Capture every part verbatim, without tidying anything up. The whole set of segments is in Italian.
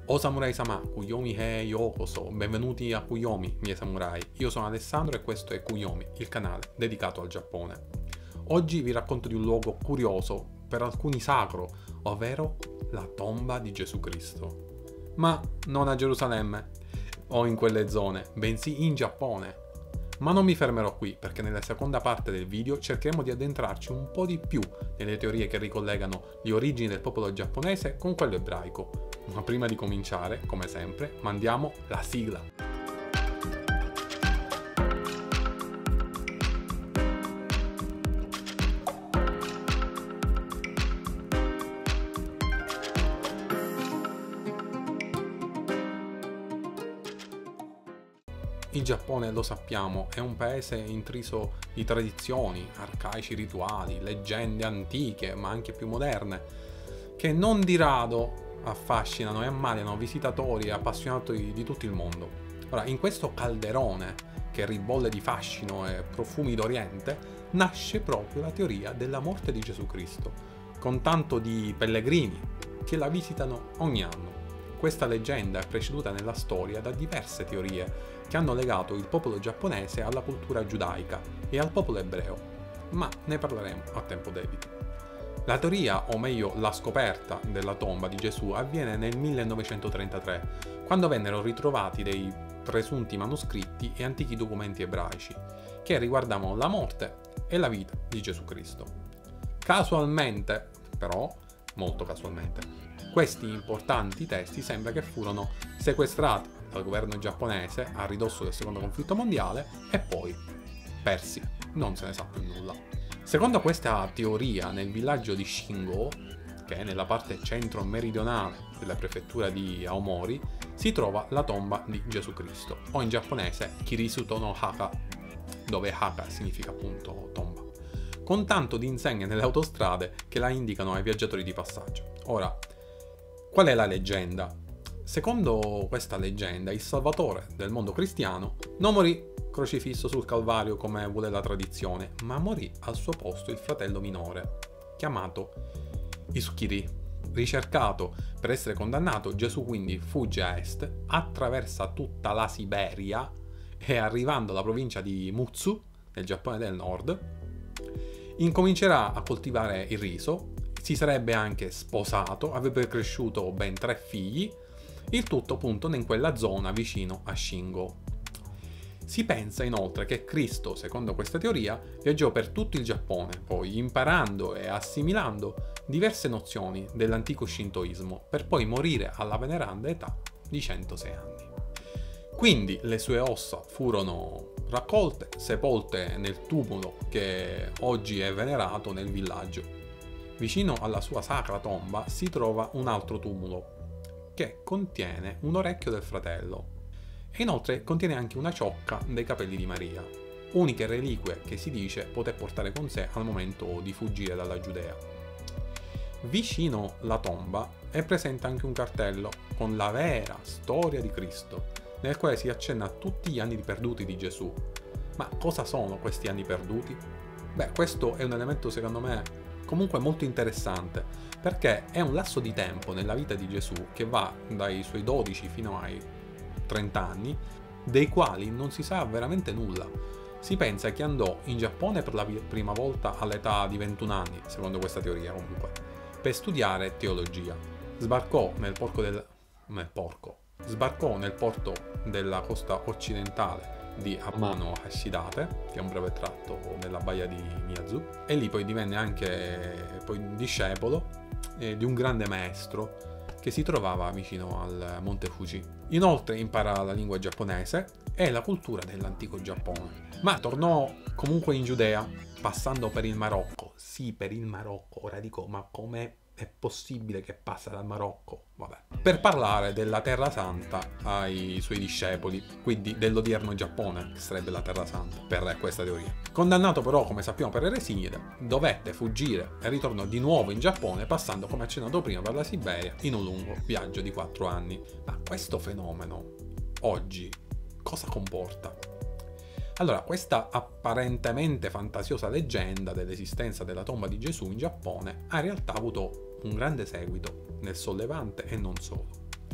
O Samurai Sama, Kuyomi he Yokoso, benvenuti a Kuyomi, miei samurai. Io sono Alessandro e questo è Kuyomi, il canale dedicato al Giappone. Oggi vi racconto di un luogo curioso, per alcuni sacro, ovvero la tomba di Gesù Cristo. Ma non a Gerusalemme o in quelle zone, bensì in Giappone. Ma non mi fermerò qui, perché nella seconda parte del video cercheremo di addentrarci un po' di più nelle teorie che ricollegano le origini del popolo giapponese con quello ebraico. Ma prima di cominciare, come sempre, mandiamo la sigla. Il Giappone, lo sappiamo, è un paese intriso di tradizioni, arcaici rituali, leggende antiche, ma anche più moderne, che non di rado affascinano e ammaliano visitatori e appassionati di tutto il mondo. Ora, in questo calderone che ribolle di fascino e profumi d'Oriente, nasce proprio la teoria della morte di Gesù Cristo, con tanto di pellegrini che la visitano ogni anno. Questa leggenda è preceduta nella storia da diverse teorie che hanno legato il popolo giapponese alla cultura giudaica e al popolo ebreo, ma ne parleremo a tempo debito. La teoria, o meglio la scoperta della tomba di Gesù, avviene nel millenovecentotrentatré, quando vennero ritrovati dei presunti manoscritti e antichi documenti ebraici che riguardavano la morte e la vita di Gesù Cristo. Casualmente, però, molto casualmente, questi importanti testi sembra che furono sequestrati dal governo giapponese a ridosso del secondo conflitto mondiale e poi persi, non se ne sa più nulla. Secondo questa teoria, nel villaggio di Shingo, che è nella parte centro-meridionale della prefettura di Aomori, si trova la tomba di Gesù Cristo, o in giapponese Kirisuto no Haka, dove Haka significa appunto tomba, con tanto di insegne nelle autostrade che la indicano ai viaggiatori di passaggio. Ora, qual è la leggenda? Secondo questa leggenda, il Salvatore del mondo cristiano non morì crocifisso sul Calvario come vuole la tradizione, ma morì al suo posto il fratello minore, chiamato Isukiri. Ricercato per essere condannato, Gesù quindi fugge a est, attraversa tutta la Siberia e arrivando alla provincia di Mutsu, nel Giappone del Nord, incomincerà a coltivare il riso, si sarebbe anche sposato, avrebbe cresciuto ben tre figli, il tutto appunto in quella zona vicino a Shingo. Si pensa inoltre che Cristo, secondo questa teoria, viaggiò per tutto il Giappone, poi imparando e assimilando diverse nozioni dell'antico shintoismo, per poi morire alla veneranda età di centosei anni. Quindi le sue ossa furono raccolte, sepolte nel tumulo che oggi è venerato nel villaggio. Vicino alla sua sacra tomba si trova un altro tumulo, che contiene un orecchio del fratello e inoltre contiene anche una ciocca dei capelli di Maria, uniche reliquie che si dice poté portare con sé al momento di fuggire dalla Giudea. Vicino la tomba è presente anche un cartello con la vera storia di Cristo, nel quale si accenna a tutti gli anni perduti di Gesù. Ma cosa sono questi anni perduti? Beh, questo è un elemento secondo me comunque molto interessante, perché è un lasso di tempo nella vita di Gesù che va dai suoi dodici fino ai trenta anni, dei quali non si sa veramente nulla. Si pensa che andò in Giappone per la prima volta all'età di ventuno anni, secondo questa teoria comunque, per studiare teologia. Sbarcò nel porto del... nel porco. Sbarcò nel porto della costa occidentale di Amano Hashidate, che è un breve tratto nella baia di Miyazu, e lì poi divenne anche poi un discepolo eh, di un grande maestro che si trovava vicino al Monte Fuji. Inoltre impara la lingua giapponese e la cultura dell'antico Giappone, ma tornò comunque in Giudea, passando per il Marocco. Sì, per il Marocco. Ora dico, ma come è possibile che passa dal Marocco? Vabbè. Per parlare della Terra Santa ai suoi discepoli, quindi dell'odierno Giappone, che sarebbe la Terra Santa, per questa teoria. Condannato però, come sappiamo, per eresia, dovette fuggire e ritornò di nuovo in Giappone, passando, come accennato prima, per la Siberia, in un lungo viaggio di quattro anni. Ma questo fenomeno, oggi, cosa comporta? Allora, questa apparentemente fantasiosa leggenda dell'esistenza della tomba di Gesù in Giappone ha in realtà avuto un grande seguito nel sollevante e non solo.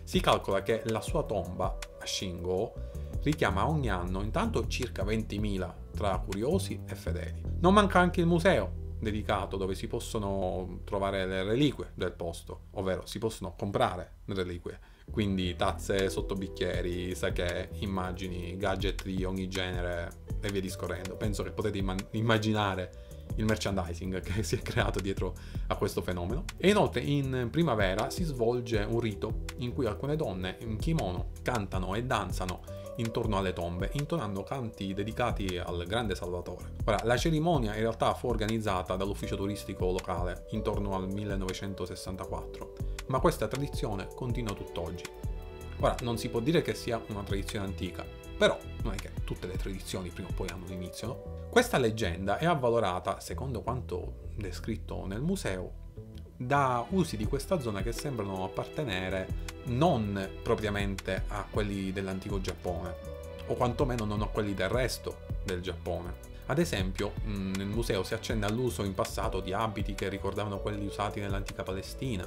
Si calcola che la sua tomba a Shingo richiama ogni anno intanto circa ventimila tra curiosi e fedeli. Non manca anche il museo dedicato dove si possono trovare le reliquie del posto, ovvero si possono comprare le reliquie, quindi tazze, sottobicchieri, sake, immagini, gadget di ogni genere e via discorrendo. Penso che potete imma- immaginare il merchandising che si è creato dietro a questo fenomeno. E inoltre in primavera si svolge un rito in cui alcune donne in kimono cantano e danzano intorno alle tombe, intonando canti dedicati al grande Salvatore. Ora, la cerimonia in realtà fu organizzata dall'ufficio turistico locale intorno al millenovecentosessantaquattro, ma questa tradizione continua tutt'oggi. Ora, non si può dire che sia una tradizione antica, però non è che tutte le tradizioni prima o poi hanno un inizio, no? Questa leggenda è avvalorata, secondo quanto descritto nel museo, da usi di questa zona che sembrano appartenere non propriamente a quelli dell'antico Giappone, o quantomeno non a quelli del resto del Giappone. Ad esempio, nel museo si accenna all'uso in passato di abiti che ricordavano quelli usati nell'antica Palestina,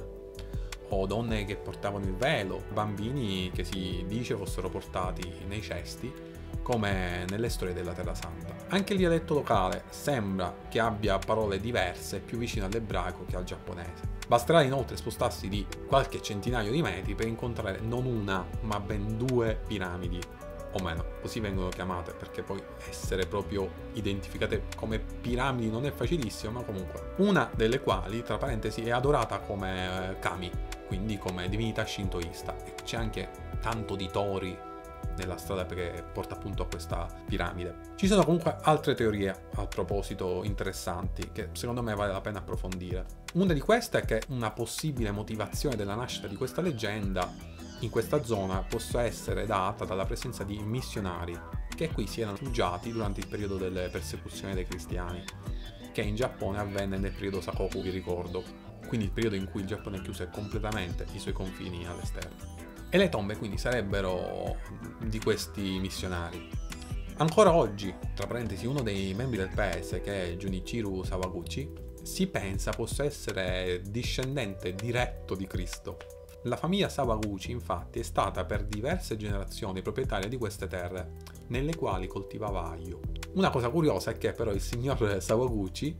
o donne che portavano il velo, bambini che si dice fossero portati nei cesti, come nelle storie della Terra Santa. Anche il dialetto locale sembra che abbia parole diverse più vicine all'ebraico che al giapponese. Basterà inoltre spostarsi di qualche centinaio di metri per incontrare non una, ma ben due piramidi, o meno, così vengono chiamate, perché poi essere proprio identificate come piramidi non è facilissimo, ma comunque. Una delle quali, tra parentesi, è adorata come eh, kami, quindi come divinità shintoista, e c'è anche tanto di tori nella strada che porta appunto a questa piramide. Ci sono comunque altre teorie al proposito interessanti che secondo me vale la pena approfondire. Una di queste è che una possibile motivazione della nascita di questa leggenda in questa zona possa essere data dalla presenza di missionari che qui si erano rifugiati durante il periodo delle persecuzioni dei cristiani, che in Giappone avvenne nel periodo Sakoku, vi ricordo, quindi il periodo in cui il Giappone chiuse completamente i suoi confini all'esterno. E le tombe quindi sarebbero di questi missionari. Ancora oggi, tra parentesi, uno dei membri del paese, che è Junichiro Sawaguchi, si pensa possa essere discendente diretto di Cristo. La famiglia Sawaguchi, infatti, è stata per diverse generazioni proprietaria di queste terre, nelle quali coltivava aglio. Una cosa curiosa è che però il signor Sawaguchi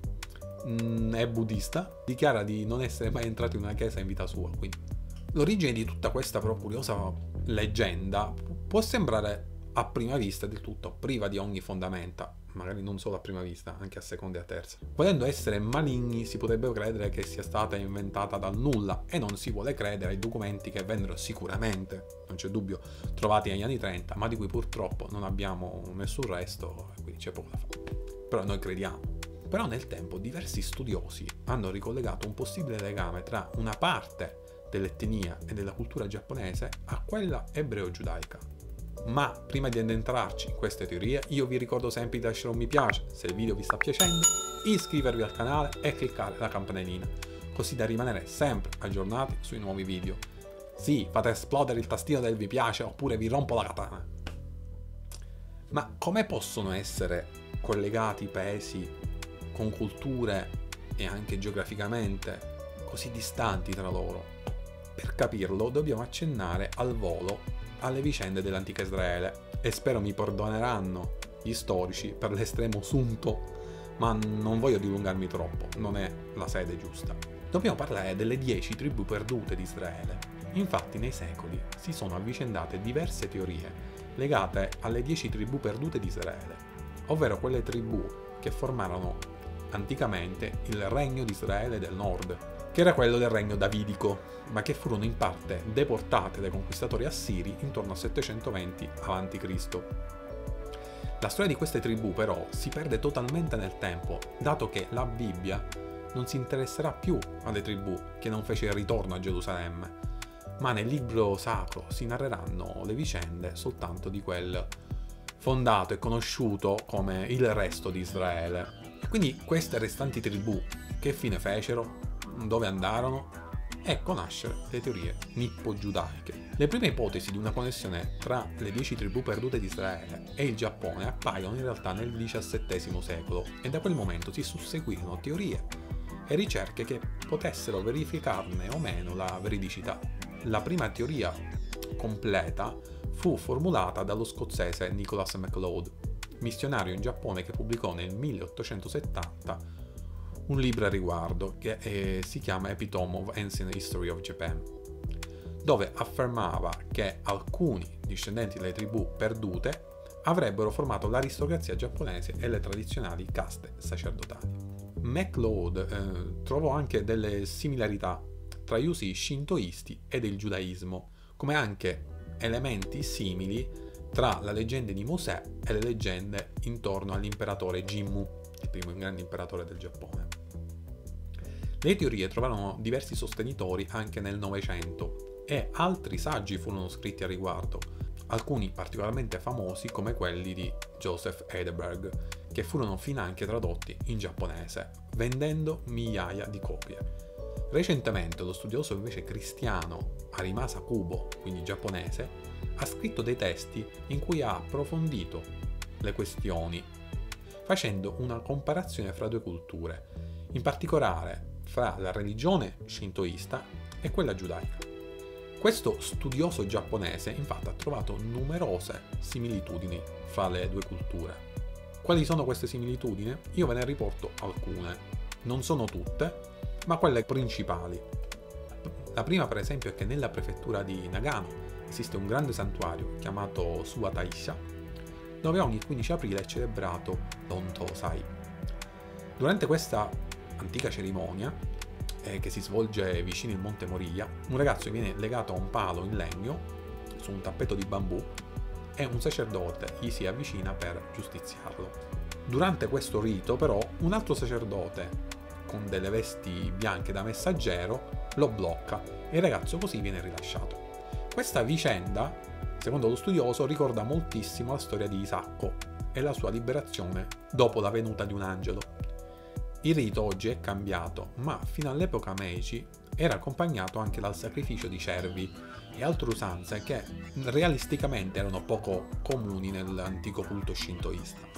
mh, è buddista, dichiara di non essere mai entrato in una chiesa in vita sua, quindi l'origine di tutta questa però curiosa leggenda può sembrare a prima vista del tutto priva di ogni fondamenta, magari non solo a prima vista, anche a seconda e a terza. Volendo essere maligni, si potrebbe credere che sia stata inventata dal nulla, e non si vuole credere ai documenti che vennero sicuramente, non c'è dubbio, trovati negli anni trenta, ma di cui purtroppo non abbiamo nessun resto, e quindi c'è poco da fare. Però noi crediamo. Però nel tempo diversi studiosi hanno ricollegato un possibile legame tra una parte dell'etnia e della cultura giapponese a quella ebreo-giudaica. Ma prima di addentrarci in queste teorie, io vi ricordo sempre di lasciare un mi piace se il video vi sta piacendo, iscrivervi al canale e cliccare la campanellina, così da rimanere sempre aggiornati sui nuovi video. Sì, fate esplodere il tastino del vi piace oppure vi rompo la katana. Ma come possono essere collegati paesi con culture e anche geograficamente così distanti tra loro? Per capirlo dobbiamo accennare al volo alle vicende dell'antica Israele, e spero mi perdoneranno gli storici per l'estremo sunto, ma non voglio dilungarmi troppo, non è la sede giusta. Dobbiamo parlare delle dieci tribù perdute di Israele. Infatti nei secoli si sono avvicendate diverse teorie legate alle dieci tribù perdute di Israele, ovvero quelle tribù che formarono anticamente il regno di Israele del nord, che era quello del regno davidico, ma che furono in parte deportate dai conquistatori assiri intorno al settecentoventi avanti Cristo. La storia di queste tribù però si perde totalmente nel tempo, dato che la Bibbia non si interesserà più alle tribù che non fece il ritorno a Gerusalemme, ma nel libro sacro si narreranno le vicende soltanto di quel fondato e conosciuto come il resto di Israele. E quindi queste restanti tribù che fine fecero? Dove andarono? Ecco nascere le teorie nippo-giudaiche. Le prime ipotesi di una connessione tra le dieci tribù perdute di Israele e il Giappone appaiono in realtà nel diciassettesimo secolo, e da quel momento si susseguirono teorie e ricerche che potessero verificarne o meno la veridicità. La prima teoria completa fu formulata dallo scozzese Nicholas MacLeod, missionario in Giappone, che pubblicò nel milleottocentosettanta un libro a riguardo che eh, si chiama Epitome of Ancient History of Japan, dove affermava che alcuni discendenti delle tribù perdute avrebbero formato l'aristocrazia giapponese e le tradizionali caste sacerdotali. MacLeod eh, trovò anche delle similarità tra gli usi shintoisti e del giudaismo, come anche elementi simili tra la leggenda di Mosè e le leggende intorno all'imperatore Jimmu, il primo grande imperatore del Giappone. Le teorie trovarono diversi sostenitori anche nel Novecento e altri saggi furono scritti a riguardo, alcuni particolarmente famosi come quelli di Joseph Heidelberg, che furono finanche tradotti in giapponese, vendendo migliaia di copie. Recentemente lo studioso invece cristiano Harimasa Kubo, quindi giapponese, ha scritto dei testi in cui ha approfondito le questioni, facendo una comparazione fra due culture, in particolare fra la religione shintoista e quella giudaica. Questo studioso giapponese infatti ha trovato numerose similitudini fra le due culture. Quali sono queste similitudini? Io ve ne riporto alcune, non sono tutte, ma quelle principali. La prima, per esempio, è che nella prefettura di Nagano esiste un grande santuario chiamato Suwa Taisha, dove ogni quindici aprile è celebrato l'Ontosai. Durante questa antica cerimonia, eh, che si svolge vicino il Monte Moriya, un ragazzo viene legato a un palo in legno su un tappeto di bambù e un sacerdote gli si avvicina per giustiziarlo. Durante questo rito, però, un altro sacerdote con delle vesti bianche da messaggero lo blocca e il ragazzo così viene rilasciato. Questa vicenda, secondo lo studioso, ricorda moltissimo la storia di Isacco e la sua liberazione dopo la venuta di un angelo. Il rito oggi è cambiato, ma fino all'epoca Meiji era accompagnato anche dal sacrificio di cervi e altre usanze che realisticamente erano poco comuni nell'antico culto shintoista.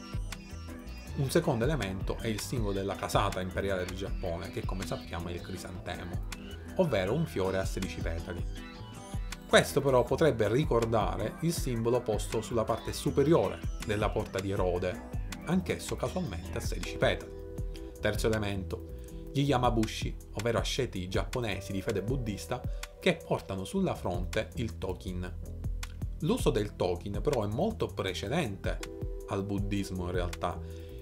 Un secondo elemento è il simbolo della casata imperiale del Giappone, che come sappiamo è il crisantemo, ovvero un fiore a sedici petali. Questo però potrebbe ricordare il simbolo posto sulla parte superiore della porta di Erode, anch'esso casualmente a sedici petali. Terzo elemento, gli Yamabushi, ovvero asceti giapponesi di fede buddista che portano sulla fronte il tokin. L'uso del tokin però è molto precedente al buddismo in realtà,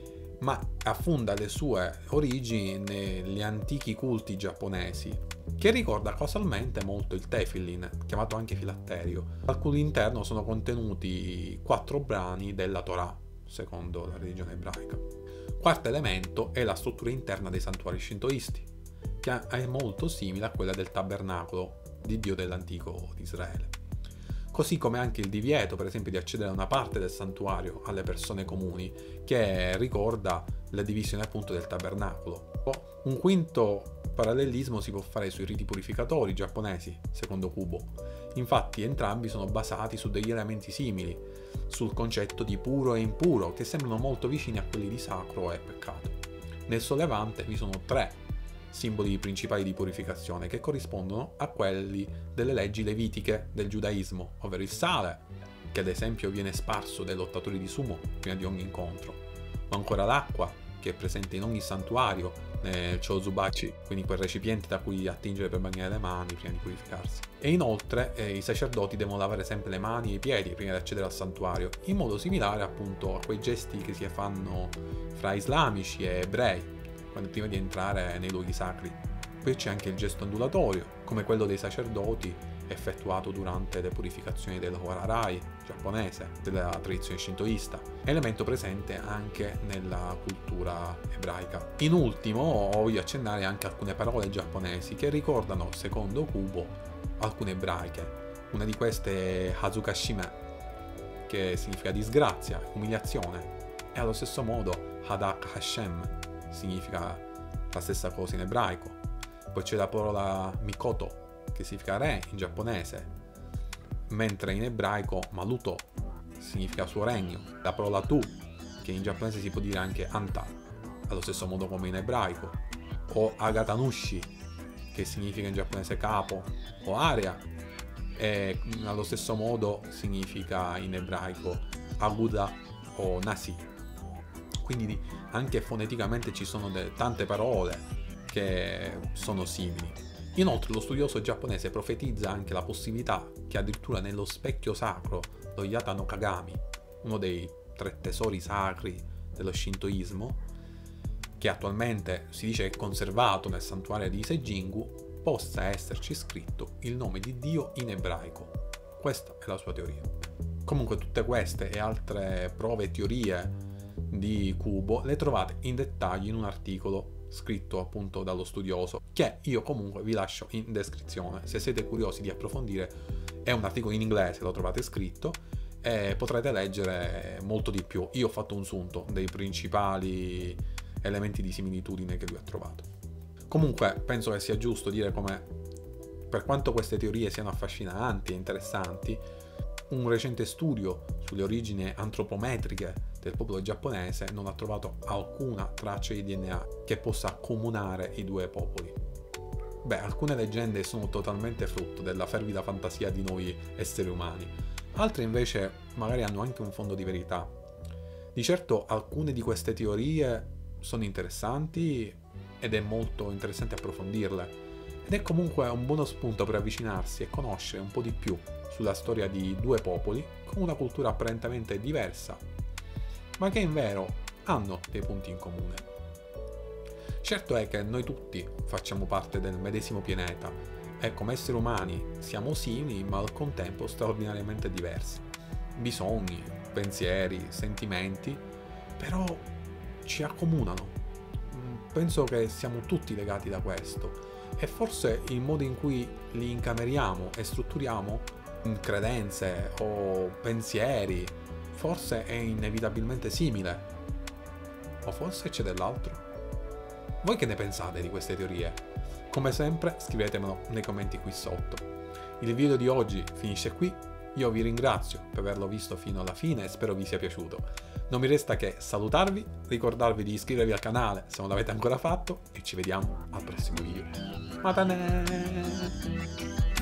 ma affonda le sue origini negli antichi culti giapponesi, che ricorda casualmente molto il tefillin, chiamato anche filatterio, al cui interno sono contenuti quattro brani della Torah, secondo la religione ebraica. Quarto elemento è la struttura interna dei santuari shintoisti, che è molto simile a quella del tabernacolo di Dio dell'antico Israele. Così come anche il divieto, per esempio, di accedere a una parte del santuario alle persone comuni, che ricorda la divisione appunto del tabernacolo. Un quinto parallelismo si può fare sui riti purificatori giapponesi, secondo Kubo. Infatti entrambi sono basati su degli elementi simili, sul concetto di puro e impuro, che sembrano molto vicini a quelli di sacro e peccato. Nel sollevante vi sono tre simboli principali di purificazione che corrispondono a quelli delle leggi levitiche del giudaismo, ovvero il sale, che ad esempio viene sparso dai lottatori di sumo prima di ogni incontro, o ancora l'acqua, che è presente in ogni santuario nel chozubachi, quindi quel recipiente da cui attingere per bagnare le mani prima di purificarsi. E inoltre eh, i sacerdoti devono lavare sempre le mani e i piedi prima di accedere al santuario, in modo similare appunto a quei gesti che si fanno fra islamici e ebrei quando prima di entrare nei luoghi sacri. Poi c'è anche il gesto ondulatorio, come quello dei sacerdoti effettuato durante le purificazioni del Horarai giapponese, della tradizione shintoista, elemento presente anche nella cultura ebraica. In ultimo voglio accennare anche alcune parole giapponesi che ricordano, secondo Kubo, alcune ebraiche. Una di queste è Hazukashime, che significa disgrazia, umiliazione, e allo stesso modo Hadak Hashem significa la stessa cosa in ebraico. Poi c'è la parola Mikoto, che significa re in giapponese, mentre in ebraico Maluto significa suo regno. La parola tu, che in giapponese si può dire anche Anta, allo stesso modo come in ebraico, o Agatanushi, che significa in giapponese capo, o area, e allo stesso modo significa in ebraico Aguda o Nasi. Quindi anche foneticamente ci sono tante parole che sono simili. Inoltre lo studioso giapponese profetizza anche la possibilità che addirittura nello specchio sacro, lo Yata no Kagami, uno dei tre tesori sacri dello Shintoismo, che attualmente si dice è conservato nel santuario di Isejingu, possa esserci scritto il nome di Dio in ebraico. Questa è la sua teoria. Comunque tutte queste e altre prove e teorie di Kubo le trovate in dettaglio in un articolo scritto appunto dallo studioso, che io comunque vi lascio in descrizione se siete curiosi di approfondire. È un articolo in inglese, lo trovate scritto e potrete leggere molto di più. Io ho fatto un sunto dei principali elementi di similitudine che lui ha trovato. Comunque penso che sia giusto dire come, per quanto queste teorie siano affascinanti e interessanti, un recente studio sulle origini antropometriche del popolo giapponese non ha trovato alcuna traccia di D N A che possa accomunare i due popoli. Beh, alcune leggende sono totalmente frutto della fervida fantasia di noi esseri umani, altre invece magari hanno anche un fondo di verità. Di certo alcune di queste teorie sono interessanti ed è molto interessante approfondirle, ed è comunque un buono spunto per avvicinarsi e conoscere un po' di più sulla storia di due popoli con una cultura apparentemente diversa, ma che in vero hanno dei punti in comune. Certo è che noi tutti facciamo parte del medesimo pianeta e come esseri umani siamo simili ma al contempo straordinariamente diversi. Bisogni, pensieri, sentimenti, però ci accomunano. Penso che siamo tutti legati da questo e forse il modo in cui li incameriamo e strutturiamo in credenze o pensieri forse è inevitabilmente simile, o forse c'è dell'altro? Voi che ne pensate di queste teorie? Come sempre scrivetemelo nei commenti qui sotto. Il video di oggi finisce qui, io vi ringrazio per averlo visto fino alla fine e spero vi sia piaciuto. Non mi resta che salutarvi, ricordarvi di iscrivervi al canale se non l'avete ancora fatto e ci vediamo al prossimo video. Matane!